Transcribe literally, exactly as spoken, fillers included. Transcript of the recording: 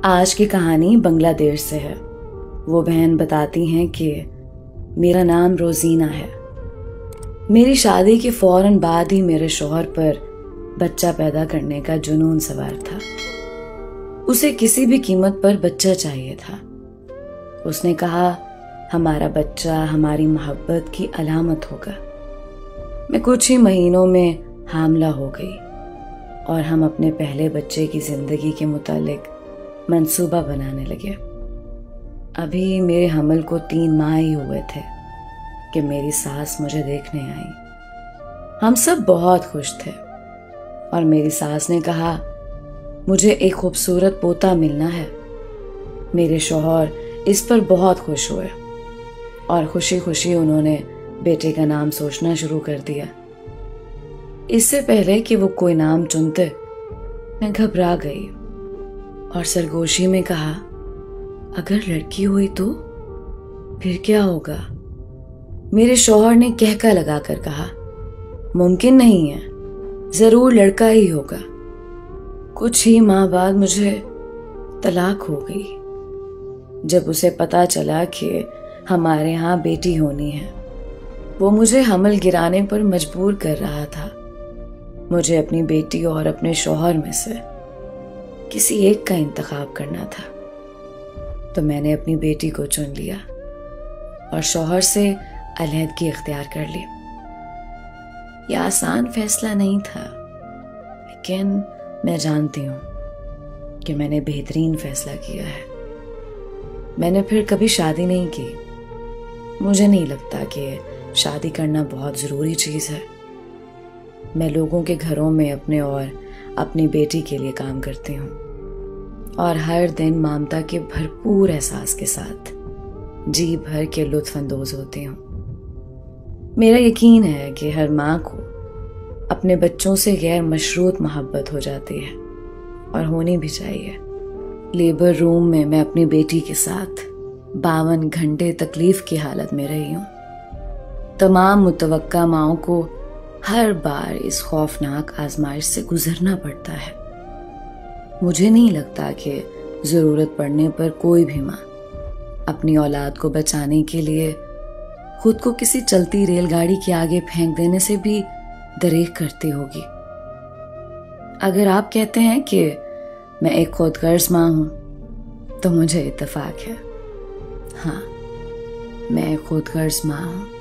आज की कहानी बांग्लादेश से है। वो बहन बताती हैं कि मेरा नाम रोजीना है। मेरी शादी के फौरन बाद ही मेरे शौहर पर बच्चा पैदा करने का जुनून सवार था। उसे किसी भी कीमत पर बच्चा चाहिए था। उसने कहा, हमारा बच्चा हमारी मोहब्बत की अलामत होगा। मैं कुछ ही महीनों में हामला हो गई और हम अपने पहले बच्चे की जिंदगी के मुतालिक मंसूबा बनाने लगे। अभी मेरे हमल को तीन माह ही हुए थे कि मेरी सास मुझे देखने आई। हम सब बहुत खुश थे और मेरी सास ने कहा, मुझे एक खूबसूरत पोता मिलना है। मेरे शौहर इस पर बहुत खुश हुए और खुशी खुशी उन्होंने बेटे का नाम सोचना शुरू कर दिया। इससे पहले कि वो कोई नाम चुनते, मैं घबरा गई और सरगोशी में कहा, अगर लड़की हुई तो फिर क्या होगा? मेरे शौहर ने कहका लगाकर कहा, मुमकिन नहीं है, जरूर लड़का ही होगा। कुछ ही माह बाद मुझे तलाक हो गई। जब उसे पता चला कि हमारे यहाँ बेटी होनी है, वो मुझे हमल गिराने पर मजबूर कर रहा था। मुझे अपनी बेटी और अपने शौहर में से किसी एक का इंतखाब करना था, तो मैंने अपनी बेटी को चुन लिया और शौहर से अलहदगी इख्तियार कर ली। यह आसान फैसला नहीं था, लेकिन मैं जानती हूँ कि मैंने बेहतरीन फैसला किया है। मैंने फिर कभी शादी नहीं की। मुझे नहीं लगता कि शादी करना बहुत ज़रूरी चीज़ है। मैं लोगों के घरों में अपने और अपनी बेटी के लिए काम करती हूँ और हर दिन ममता के भरपूर एहसास के साथ जी भर के लुत्फ अंदोज होती हूँ। मेरा यकीन है कि हर माँ को अपने बच्चों से गैर मशरूत मोहब्बत हो जाती है और होनी भी चाहिए। लेबर रूम में मैं अपनी बेटी के साथ बावन घंटे तकलीफ की हालत में रही हूँ। तमाम मुतवक्का माओं को हर बार इस खौफनाक आजमाइश से गुजरना पड़ता है। मुझे नहीं लगता कि ज़रूरत पड़ने पर कोई भी माँ अपनी औलाद को बचाने के लिए खुद को किसी चलती रेलगाड़ी के आगे फेंक देने से भी दरेक करती होगी। अगर आप कहते हैं कि मैं एक खुदगर्ज माँ हूँ, तो मुझे इत्तेफाक है। हाँ, मैं एक खुदगर्ज माँ हूँ।